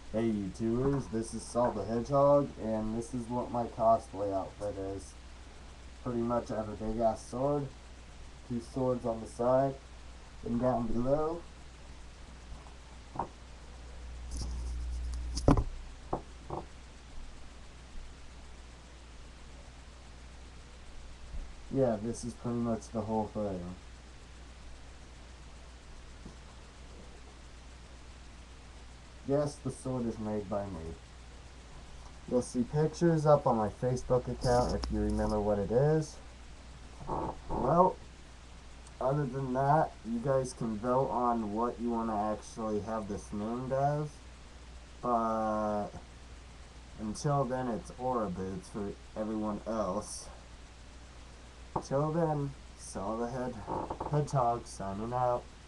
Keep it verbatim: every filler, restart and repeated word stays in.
Hey YouTubers, this is Sawl the Hedgehog, and this is what my cosplay outfit is. Pretty much I have a big ass sword, two swords on the side, and down below. Yeah, this is pretty much the whole thing. Yes, the sword is made by me. You'll see pictures up on my Facebook account if you remember what it is. Well, other than that, you guys can vote on what you want to actually have this named as. But until then, it's Aura Boots for everyone else. Till then, Saw the Head Hedgehog signing out.